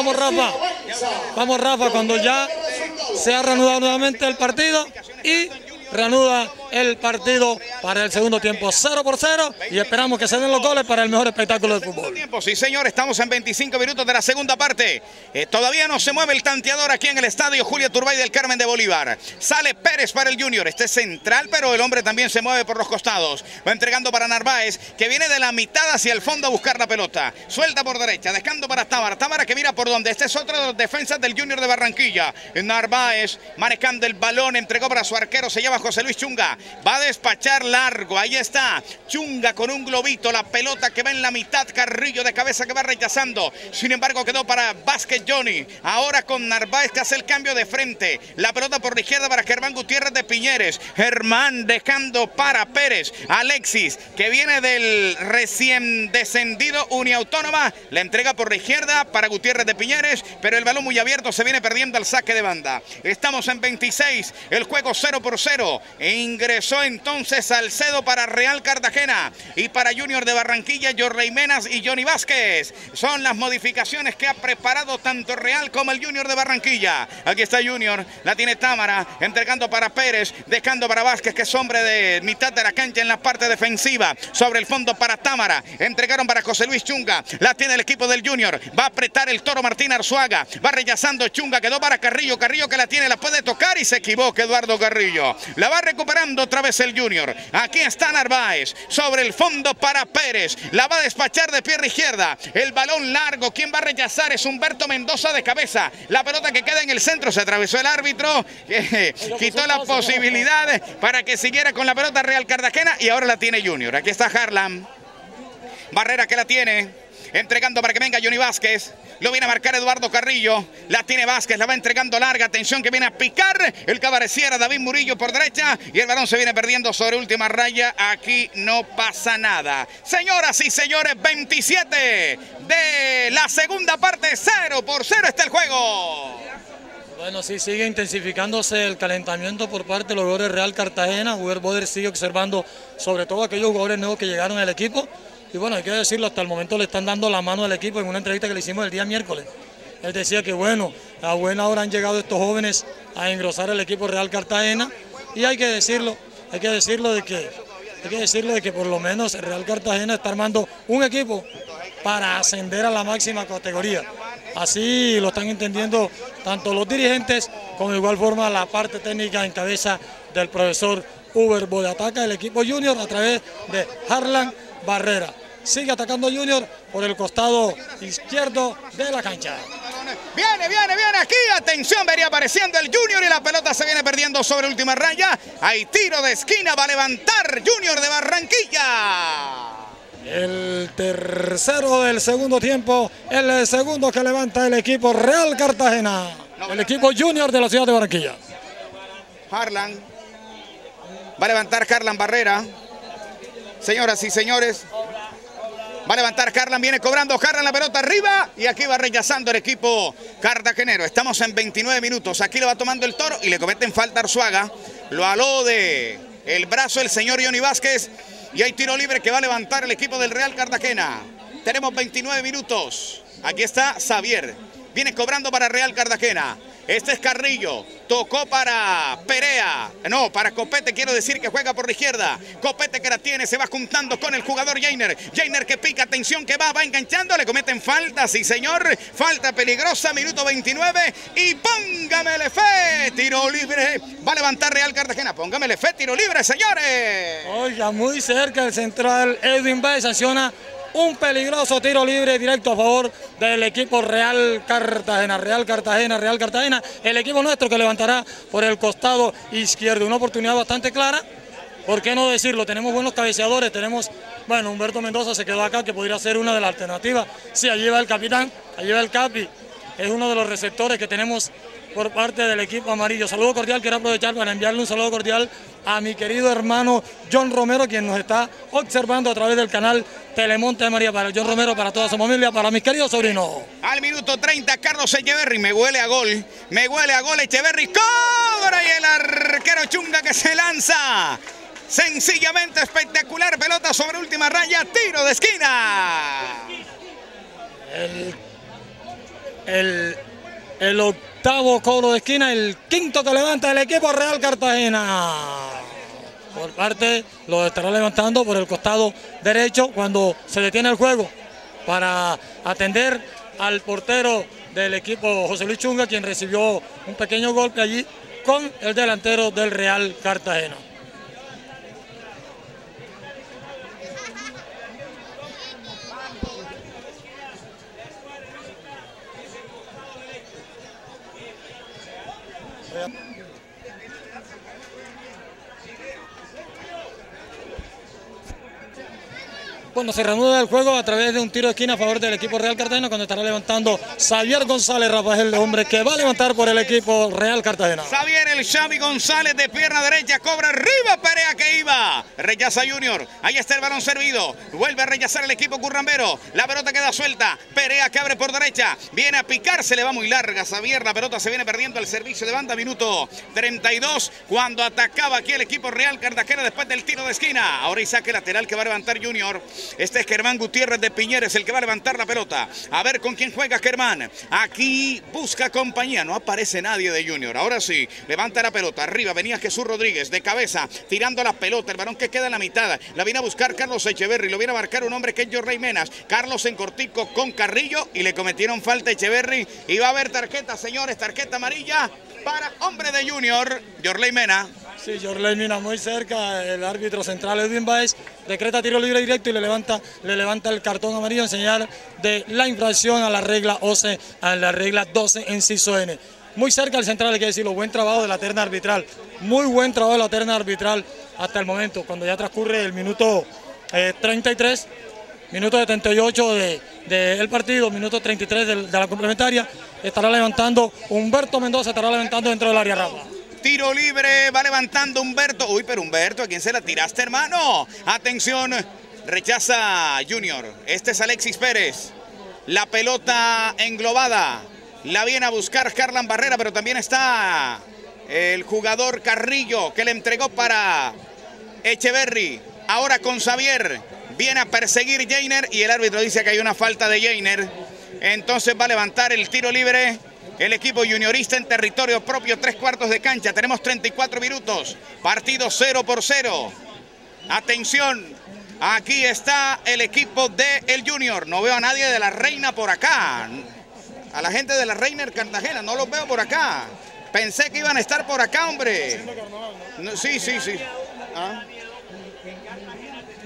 Vamos Rafa, cuando ya se ha reanudado nuevamente el partido y reanuda el partido para el segundo tiempo, 0-0, y esperamos que se den los goles para el mejor espectáculo del fútbol. Sí, señor, estamos en 25 minutos de la segunda parte. Todavía no se mueve el tanteador aquí en el estadio Julio Turbay del Carmen de Bolívar. Sale Pérez para el Junior, este es central, pero el hombre también se mueve por los costados. Va entregando para Narváez, que viene de la mitad hacia el fondo a buscar la pelota. Suelta por derecha, dejando para Támara que mira por donde. Este es otro de los defensas del Junior de Barranquilla. Narváez manejando el balón, entregó para su arquero, se llama José Luis Chunga. Va a despachar largo, ahí está Chunga con un globito, la pelota que va en la mitad, Carrillo de cabeza que va rechazando, sin embargo quedó para Vázquez Johnny, ahora con Narváez que hace el cambio de frente, la pelota por la izquierda para Germán Gutiérrez de Piñeres, Germán dejando para Pérez, Alexis que viene del recién descendido Uniautónoma, la entrega por la izquierda para Gutiérrez de Piñeres, pero el balón muy abierto se viene perdiendo al saque de banda. Estamos en 26, el juego 0-0, ingresó entonces Salcedo para Real Cartagena y para Junior de Barranquilla, Jorley Menas y Johnny Vázquez. Son las modificaciones que ha preparado tanto Real como el Junior de Barranquilla. Aquí está Junior, la tiene Támara, entregando para Pérez, dejando para Vázquez, que es hombre de mitad de la cancha en la parte defensiva. Sobre el fondo para Támara, entregaron para José Luis Chunga, la tiene el equipo del Junior, va a apretar el Toro Martín Arzuaga, va rechazando Chunga, quedó para Carrillo, Carrillo que la tiene, la puede tocar y se equivoca Eduardo Carrillo. La va recuperando otra vez el Junior. Aquí está Narváez, sobre el fondo para Pérez, la va a despachar de pierna izquierda, el balón largo, quien va a rechazar es Humberto Mendoza de cabeza, la pelota que queda en el centro, se atravesó el árbitro, quitó la posibilidad para que siguiera con la pelota Real Cartagena y ahora la tiene Junior. Aquí está Harlan, Barrera que la tiene, entregando para que venga Johnny Vázquez, lo viene a marcar Eduardo Carrillo, la tiene Vázquez, la va entregando larga, atención que viene a picar el cabareciera David Murillo por derecha y el balón se viene perdiendo sobre última raya, aquí no pasa nada. Señoras y señores, 27 de la segunda parte, 0-0 está el juego. Bueno, sí, sigue intensificándose el calentamiento por parte de los jugadores de Real Cartagena. Uber Boder sigue observando sobre todo aquellos jugadores nuevos que llegaron al equipo. Y bueno, hay que decirlo, hasta el momento le están dando la mano al equipo en una entrevista que le hicimos el día miércoles. Él decía que bueno, a buena hora han llegado estos jóvenes a engrosar el equipo Real Cartagena. Y hay que decirlo de que por lo menos el Real Cartagena está armando un equipo para ascender a la máxima categoría. Así lo están entendiendo tanto los dirigentes como de igual forma la parte técnica en cabeza del profesor Uber Boder. Ataca el equipo Junior a través de Harlan Barrera. sigue atacando Junior por el costado izquierdo de la cancha. Viene aquí, atención, venía apareciendo el Junior y la pelota se viene perdiendo sobre última raya. Hay tiro de esquina, va a levantar Junior de Barranquilla. El tercero del segundo tiempo, el segundo que levanta el equipo Real Cartagena, el equipo Junior de la ciudad de Barranquilla. Harlan, va a levantar Harlan Barrera. Señoras y señores, va a levantar Harlan, viene cobrando Harlan la pelota arriba y aquí va rechazando el equipo cartagenero. Estamos en 29 minutos, aquí lo va tomando el Toro y le cometen falta a Arzuaga. Lo aló de el brazo el señor Johnny Vázquez y hay tiro libre que va a levantar el equipo del Real Cartagena. Tenemos 29 minutos, aquí está Xavier, viene cobrando para Real Cartagena. Este es Carrillo, tocó para Perea, no, para Copete, quiero decir que juega por la izquierda. Copete que la tiene, se va juntando con el jugador Jainer. Jainer que pica, atención que va enganchando, le cometen falta, sí señor, falta peligrosa, minuto 29 y póngamele fe, tiro libre, va a levantar Real Cartagena, póngamele fe, tiro libre, señores. Oiga, muy cerca el central Edwin Bay sanciona un peligroso tiro libre directo a favor del equipo Real Cartagena. Real Cartagena, el equipo nuestro que levantará por el costado izquierdo. Una oportunidad bastante clara, ¿por qué no decirlo? Tenemos buenos cabeceadores, tenemos, bueno, Humberto Mendoza se quedó acá, que podría ser una de las alternativas. Sí, allí va el capitán, allí va el capi, es uno de los receptores que tenemos por parte del equipo amarillo. Saludo cordial, quiero aprovechar para enviarle un saludo cordial a mi querido hermano John Romero, quien nos está observando a través del canal Telemonte de María. Para John Romero, para toda su familia, para mis queridos sobrinos. Al minuto 30, Carlos Echeverry, me huele a gol, Echeverry cobra y el arquero Chunga que se lanza. Sencillamente espectacular, pelota sobre última raya, tiro de esquina. El octavo cobro de esquina, el quinto que levanta el equipo Real Cartagena. Por parte, lo estará levantando por el costado derecho cuando se detiene el juego para atender al portero del equipo José Luis Chunga, quien recibió un pequeño golpe allí con el delantero del Real Cartagena. Bueno, se reanuda el juego a través de un tiro de esquina a favor del equipo Real Cartagena, cuando estará levantando Xavier González Rafael, el hombre que va a levantar por el equipo Real Cartagena. Xavier, el Xavi González de pierna derecha, cobra arriba, Perea que iba, rechaza Junior, ahí está el balón servido, vuelve a rechazar el equipo currambero, la pelota queda suelta, Perea que abre por derecha, viene a picar, se le va muy larga Xavier, la pelota se viene perdiendo al servicio de banda, minuto 32, cuando atacaba aquí el equipo Real Cartagena después del tiro de esquina. Ahora y saque lateral que va a levantar Junior. Este es Germán Gutiérrez de Piñeres, el que va a levantar la pelota. A ver con quién juega Germán. Aquí busca compañía, no aparece nadie de Junior. Ahora sí, levanta la pelota. Arriba venía Jesús Rodríguez de cabeza, tirando la pelota. El balón que queda en la mitad. La viene a buscar Carlos Echeverry. Lo viene a marcar un hombre que es Yorley Menas. Carlos en cortico con Carrillo y le cometieron falta a Echeverry. Y va a haber tarjeta, señores, tarjeta amarilla para hombre de Junior, Yorley Mena. Sí, Yorley Mena muy cerca, el árbitro central Edwin Baez decreta tiro libre directo y le levanta el cartón amarillo en señal de la infracción a la regla 11, a la regla 12 inciso N. Muy cerca el central, hay que decirlo, buen trabajo de la terna arbitral, muy buen trabajo de la terna arbitral hasta el momento, cuando ya transcurre el minuto 33, minuto 78 del partido, minuto 33 de la complementaria, estará levantando Humberto Mendoza, estará levantando dentro del área rama. Tiro libre, va levantando Humberto. Uy, pero Humberto, ¿a quién se la tiraste, hermano? Atención, rechaza Junior. Este es Alexis Pérez. La pelota englobada. La viene a buscar Harlan Barrera, pero también está el jugador Carrillo, que le entregó para Echeverry. Ahora con Xavier. Viene a perseguir Jainer y el árbitro dice que hay una falta de Jainer. Entonces va a levantar el tiro libre el equipo juniorista en territorio propio, 3/4 de cancha. Tenemos 34 minutos. Partido 0-0. Atención. Aquí está el equipo del Junior. No veo a nadie de la Reina por acá. A la gente de la Reina Cartagena. No los veo por acá. Pensé que iban a estar por acá, hombre. No, sí. ¿Ah?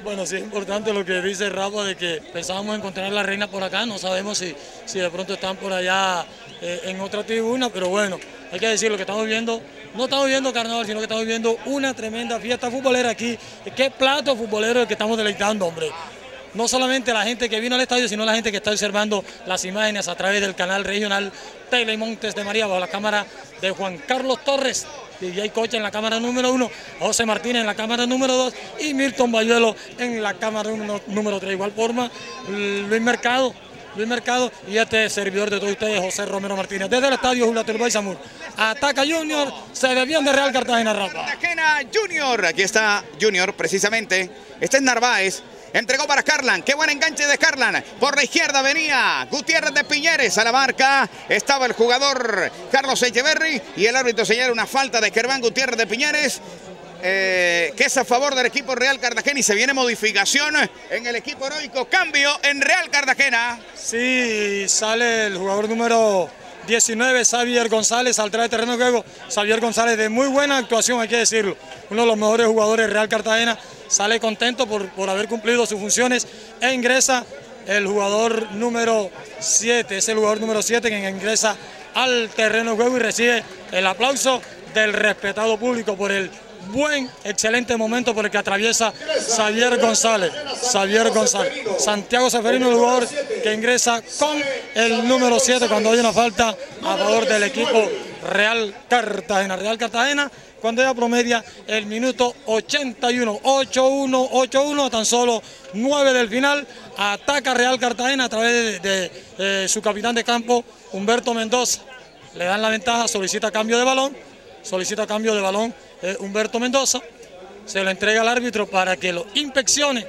Bueno, sí es importante lo que dice Rafa de que pensábamos encontrar la reina por acá, no sabemos si de pronto están por allá en otra tribuna, pero bueno, hay que decir lo que estamos viendo, no estamos viendo carnaval, sino que estamos viendo una tremenda fiesta futbolera aquí. Qué plato futbolero el que estamos deleitando, hombre. No solamente la gente que vino al estadio, sino la gente que está observando las imágenes a través del canal regional Telemontes de María, bajo la cámara de Juan Carlos Torres, DJ Coche en la cámara número 1, José Martínez en la cámara número 2 y Milton Bayuelo en la cámara número 3. De igual forma, Luis Mercado y este servidor de todos ustedes, José Romero Martínez. Desde el estadio Julio Turbay Zamur. Ataca Junior, se defiende Real Cartagena, Rafa. Cartagena Junior, aquí está Junior precisamente. Este es Narváez. Entregó para Carlan, qué buen enganche de Carlan. Por la izquierda venía Gutiérrez de Piñeres a la marca. Estaba el jugador Carlos Echeverri y el árbitro señala una falta de Germán Gutiérrez de Piñeres, que es a favor del equipo Real Cartagena, y se viene modificación en el equipo heroico. Cambio en Real Cartagena. Sí, sale el jugador número 19, Xavier González, al traer terreno de juego. Xavier González de muy buena actuación, hay que decirlo. Uno de los mejores jugadores de Real Cartagena. Sale contento por haber cumplido sus funciones e ingresa el jugador número 7. Es el jugador número 7 que ingresa al terreno de juego y recibe el aplauso del respetado público por el buen, excelente momento por el que atraviesa Xavier González. Santiago Seferino, el jugador que ingresa con el número 7 cuando hay una falta a favor del equipo Real Cartagena. Real Cartagena, cuando ella promedia el minuto 81, 8-1, tan solo 9 del final, ataca Real Cartagena a través de su capitán de campo, Humberto Mendoza. Le dan la ventaja, solicita cambio de balón, Humberto Mendoza, se lo entrega al árbitro para que lo inspeccione,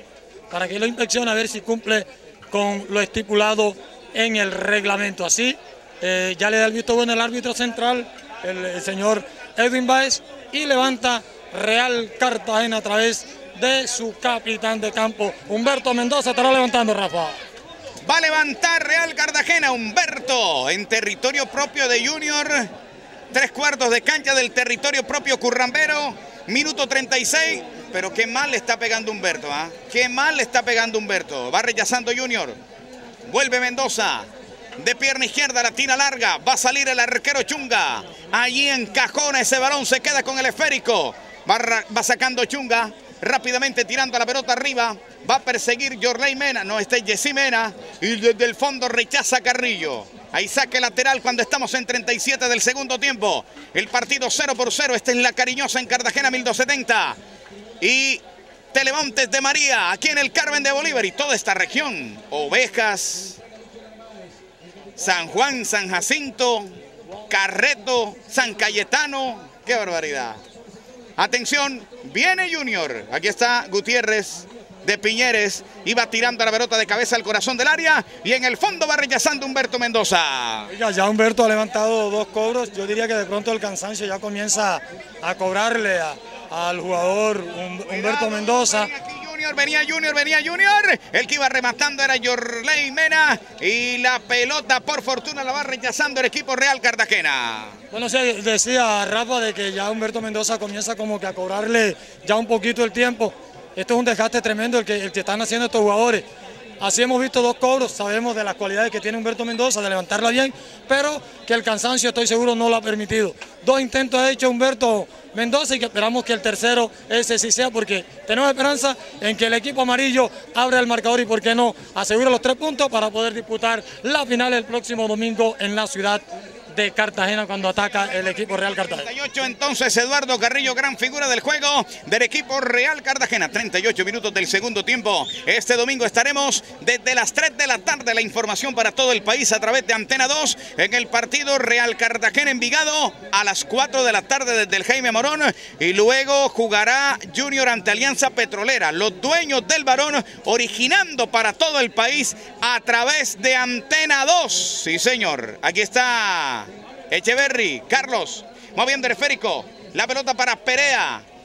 a ver si cumple con lo estipulado en el reglamento. Así, ya le da el visto bueno el árbitro central, el señor Edwin Báez, y levanta Real Cartagena a través de su capitán de campo, Humberto Mendoza. Estará levantando, Rafa. Va a levantar Real Cartagena, Humberto, en territorio propio de Junior. 3/4 de cancha del territorio propio currambero. Minuto 36, pero qué mal le está pegando Humberto, ¿ah? Qué mal le está pegando Humberto. Va rechazando Junior. Vuelve Mendoza. De pierna izquierda, la tira larga. Va a salir el arquero Chunga. Allí encajona ese balón, se queda con el esférico. Va sacando Chunga. Rápidamente tirando la pelota arriba. Va a perseguir Yorley Mena. No, este es Jessy Mena. Y desde el fondo rechaza Carrillo. Ahí saque lateral cuando estamos en 37 del segundo tiempo. El partido 0-0. Esta es La Cariñosa en Cartagena 1270. Y Telemontes de María, aquí en el Carmen de Bolívar y toda esta región. Ovejas, San Juan, San Jacinto, Carreto, San Cayetano. ¡Qué barbaridad! Atención, viene Junior. Aquí está Gutiérrez de Piñeres. Iba tirando la pelota de cabeza al corazón del área. Y en el fondo va rechazando Humberto Mendoza. Oiga, ya Humberto ha levantado 2 cobros. Yo diría que de pronto el cansancio ya comienza a cobrarle al jugador Humberto Mendoza. Venía Junior. El que iba rematando era Yorley Mena. Y la pelota, por fortuna, la va rechazando el equipo Real Cartagena. Bueno, sí, decía Rafa de que ya Humberto Mendoza comienza como que a cobrarle ya un poquito el tiempo. Esto es un desgaste tremendo el que están haciendo estos jugadores. Así hemos visto 2 cobros, sabemos de las cualidades que tiene Humberto Mendoza, de levantarla bien, pero que el cansancio, estoy seguro, no lo ha permitido. 2 intentos ha hecho Humberto Mendoza y que esperamos que el tercero ese sí sea, porque tenemos esperanza en que el equipo amarillo abra el marcador y, por qué no, asegure los 3 puntos para poder disputar la final el próximo domingo en la ciudad de Cartagena cuando ataca el equipo Real Cartagena. 38 entonces Eduardo Carrillo, gran figura del juego del equipo Real Cartagena. 38 minutos del segundo tiempo. Este domingo estaremos desde las 3 de la tarde. La información para todo el país a través de Antena 2 en el partido Real Cartagena Envigado a las 4 de la tarde desde el Jaime Morón, y luego jugará Junior ante Alianza Petrolera. Los dueños del balón originando para todo el país a través de Antena 2. Sí, señor. Aquí está Echeverri, Carlos, moviendo el esférico, la pelota para Perea,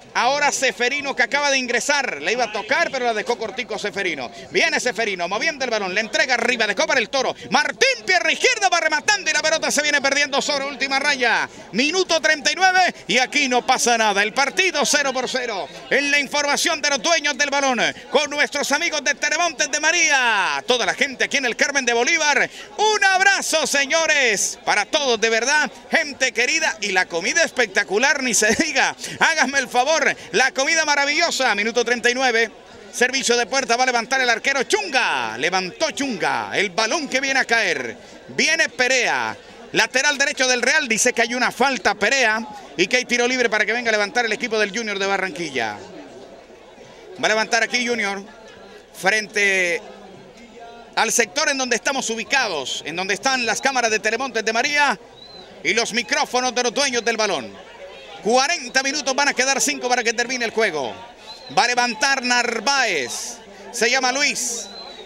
Ahora Seferino, que acaba de ingresar. Le iba a tocar, pero la dejó cortico Seferino. Viene Seferino, moviendo el balón. Le entrega arriba, dejó para el Toro. Martín, pierna izquierda, va rematando y la pelota se viene perdiendo sobre última raya. Minuto 39 y aquí no pasa nada. El partido 0-0. En la información de los dueños del balón, con nuestros amigos de Telemontes de María. Toda la gente aquí en el Carmen de Bolívar. Un abrazo, señores. Para todos, de verdad. Gente querida. Y la comida espectacular, ni se diga. Háganme el favor. La comida maravillosa. Minuto 39. Servicio de puerta, va a levantar el arquero Chunga. Levantó Chunga. El balón que viene a caer. Viene Perea. Lateral derecho del Real. Dice que hay una falta Perea. Y que hay tiro libre para que venga a levantar el equipo del Junior de Barranquilla. Va a levantar aquí Junior. Frente al sector en donde estamos ubicados. En donde están las cámaras de Telemontes de María. Y los micrófonos de los dueños del balón. 40 minutos, van a quedar 5 para que termine el juego. Va a levantar Narváez. Se llama Luis.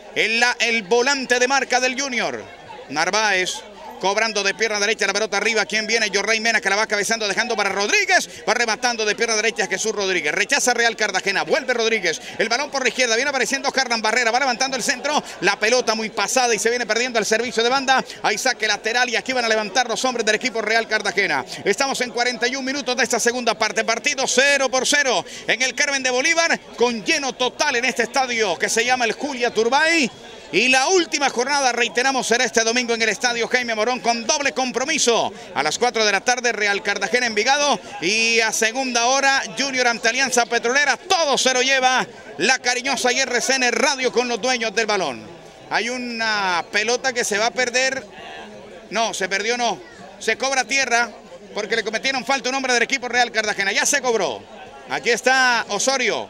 El volante de marca del Junior. Narváez. Cobrando de pierna derecha la pelota arriba. ¿Quién viene? Yorrey Mena, que la va cabezando, dejando para Rodríguez. Va rematando de pierna derecha Jesús Rodríguez. Rechaza Real Cartagena. Vuelve Rodríguez. El balón por la izquierda. Viene apareciendo Carlan Barrera. Va levantando el centro. La pelota muy pasada y se viene perdiendo el servicio de banda. Hay saque lateral y aquí van a levantar los hombres del equipo Real Cartagena. Estamos en 41 minutos de esta segunda parte. Partido 0-0 en el Carmen de Bolívar. Con lleno total en este estadio que se llama el Julia Turbay. Y la última jornada, reiteramos, será este domingo en el estadio Jaime Morón con doble compromiso. A las 4 de la tarde, Real Cartagena Envigado. Y a segunda hora, Junior ante Alianza Petrolera. Todo se lo lleva la cariñosa RCN Radio con los dueños del balón. Hay una pelota que se va a perder. No, se perdió no. Se cobra tierra porque le cometieron falta a un hombre del equipo Real Cartagena. Ya se cobró. Aquí está Osorio.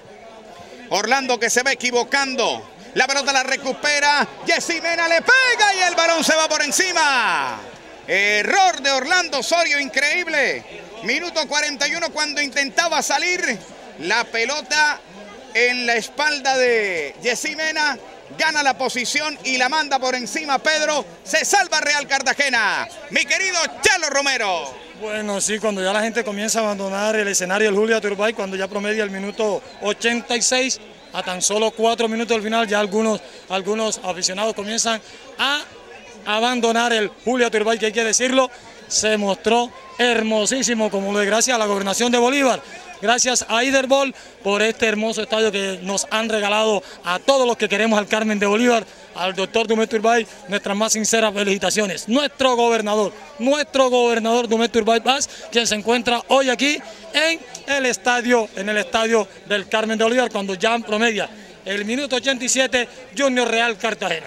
Orlando que se va equivocando. La pelota la recupera, Jessy Mena le pega y el balón se va por encima. Error de Orlando Osorio, increíble. Minuto 41 cuando intentaba salir. La pelota en la espalda de Jessy Mena. Gana la posición y la manda por encima Pedro. Se salva Real Cartagena. Mi querido Chalo Romero. Bueno, sí, cuando ya la gente comienza a abandonar el escenario del Julia Turbay, cuando ya promedia el minuto 86, a tan solo 4 minutos del final, ya algunos aficionados comienzan a abandonar el Julia Turbay, que hay que decirlo, se mostró hermosísimo, como de gracias a la Gobernación de Bolívar. Gracias a Iderbol por este hermoso estadio que nos han regalado a todos los que queremos al Carmen de Bolívar, al doctor Dumet Turbay, nuestras más sinceras felicitaciones. Nuestro gobernador Dumet Turbay Paz, quien se encuentra hoy aquí en el estadio del Carmen de Bolívar, cuando ya promedia el minuto 87, Junior Real Cartagena.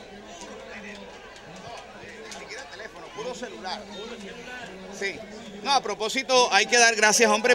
Sí. No, a propósito, hay que dar gracias, hombre,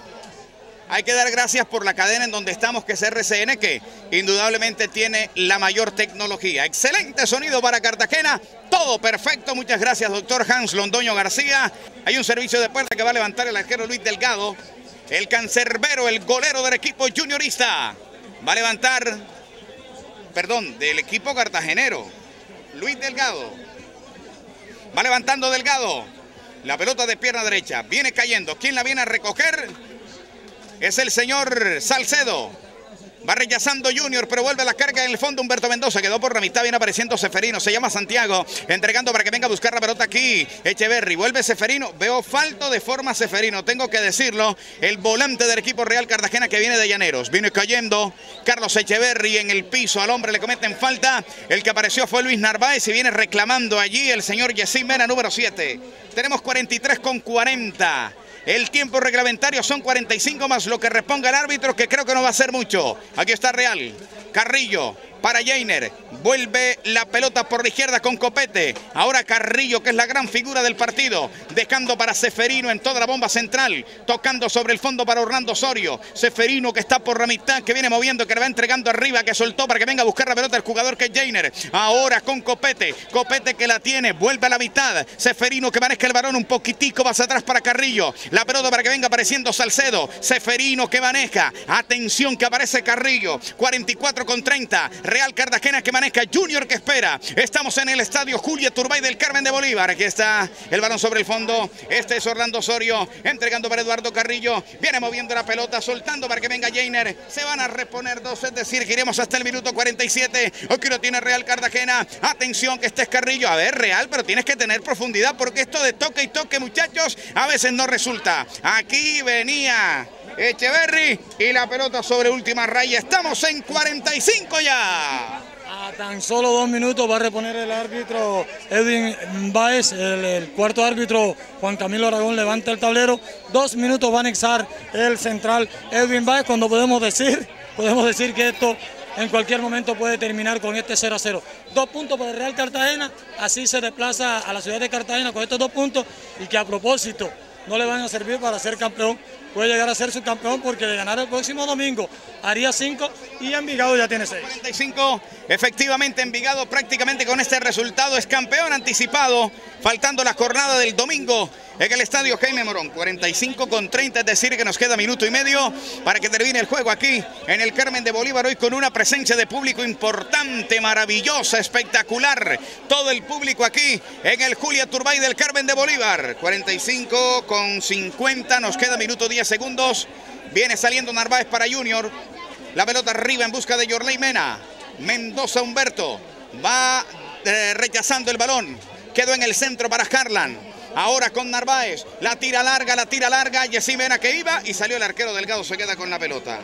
por la cadena en donde estamos, que es RCN, que indudablemente tiene la mayor tecnología. Excelente sonido para Cartagena, todo perfecto. Muchas gracias, doctor Hans Londoño García. Hay un servicio de puerta que va a levantar el arquero Luis Delgado, el cancerbero, el golero del equipo juniorista. Va a levantar, del equipo cartagenero, Luis Delgado. Va levantando Delgado. La pelota de pierna derecha. Viene cayendo. ¿Quién la viene a recoger? Es el señor Salcedo. Va rechazando Junior, pero vuelve la carga en el fondo Humberto Mendoza. Quedó por la mitad, viene apareciendo Seferino. Se llama Santiago, entregando para que venga a buscar la pelota aquí. Echeverry, vuelve Seferino. Veo falto de forma Seferino, tengo que decirlo. El volante del equipo Real Cartagena que viene de Llaneros. Viene cayendo Carlos Echeverry en el piso. Al hombre le cometen falta. El que apareció fue Luis Narváez y viene reclamando allí el señor Jessy Mena, número 7. Tenemos 43:40. El tiempo reglamentario son 45 más lo que responda el árbitro, que creo que no va a ser mucho. Aquí está Real. Carrillo para Jainer. Vuelve la pelota por la izquierda con Copete. Ahora Carrillo, que es la gran figura del partido. Dejando para Seferino en toda la bomba central. Tocando sobre el fondo para Orlando Osorio. Seferino que está por la mitad, que viene moviendo, que le va entregando arriba, que soltó para que venga a buscar la pelota el jugador que es Jainer. Ahora con Copete. Copete que la tiene. Vuelve a la mitad. Seferino que maneja el balón un poquitico más atrás para Carrillo. La pelota para que venga apareciendo Salcedo. Seferino que maneja. Atención que aparece Carrillo. 44 con 30. Real Cartagena que maneja, Junior que espera. Estamos en el estadio Julio Iturbay del Carmen de Bolívar. Aquí está el balón sobre el fondo. Este es Orlando Osorio entregando para Eduardo Carrillo. Viene moviendo la pelota, soltando para que venga Jainer. Se van a reponer dos, es decir, que iremos hasta el minuto 47. Aquí lo tiene Real Cartagena. Atención que este es Carrillo. A ver, Real, pero tienes que tener profundidad porque esto de toque y toque, muchachos, a veces no resulta. Aquí venía Echeverry y la pelota sobre última raya. Estamos en 45 ya. A tan solo 2 minutos va a reponer el árbitro Edwin Báez. El cuarto árbitro Juan Camilo Aragón levanta el tablero. 2 minutos va a anexar el central Edwin Báez, cuando podemos decir que esto en cualquier momento puede terminar con este 0-0. 2 puntos para el Real Cartagena, así se desplaza a la ciudad de Cartagena con estos 2 puntos, y que a propósito no le van a servir para ser campeón. Puede llegar a ser subcampeón porque de ganar el próximo domingo haría 5 y Envigado ya tiene 6. 45, efectivamente Envigado prácticamente con este resultado es campeón anticipado, faltando la jornada del domingo en el estadio Jaime Morón. 45 con 30, es decir que nos queda minuto y medio para que termine el juego aquí en el Carmen de Bolívar, hoy con una presencia de público importante, maravillosa, espectacular. Todo el público aquí en el Julio Iturbay del Carmen de Bolívar. 45 con 50, nos queda minuto 10 segundos. Viene saliendo Narváez para Junior. La pelota arriba en busca de Yorley Mena. Mendoza Humberto va rechazando el balón. Quedó en el centro para Harlan. Ahora con Narváez. La tira larga. Jessy Mena que iba y salió el arquero Delgado. Se queda con la pelota.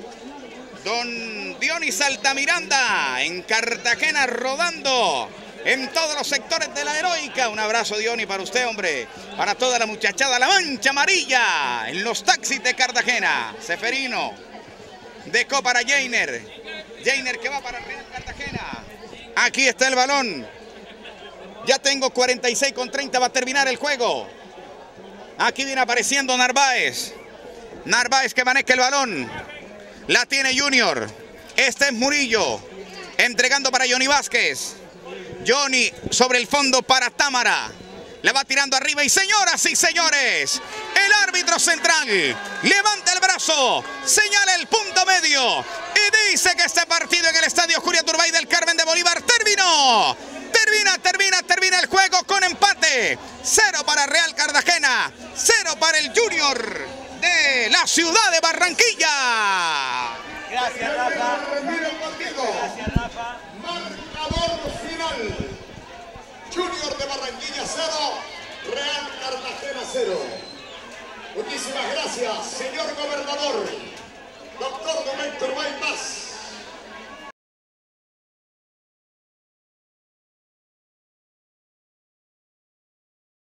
Don Dionis Altamiranda en Cartagena rodando en todos los sectores de la heroica. Un abrazo, Diony, para usted, hombre. Para toda la muchachada, la mancha amarilla en los taxis de Cartagena. Seferino dejó para Jainer. Jainer que va para Real Cartagena. Aquí está el balón. Ya tengo 46 con 30, va a terminar el juego. Aquí viene apareciendo Narváez. Narváez que maneja el balón. La tiene Junior. Este es Murillo. Entregando para Johnny Vázquez. Johnny sobre el fondo para Támara. Le va tirando arriba y señoras y señores, el árbitro central levanta el brazo, señala el punto medio y dice que este partido en el estadio Julio Iturbay del Carmen de Bolívar terminó. Termina el juego con empate. 0 para Real Cartagena, 0 para el Junior de la ciudad de Barranquilla. Gracias, Rafa. Gracias, Rafa. Marcador final. Junior de Barranquilla 0, Real Cartagena 0. Muchísimas gracias, señor gobernador, doctor Domén Turbay Paz.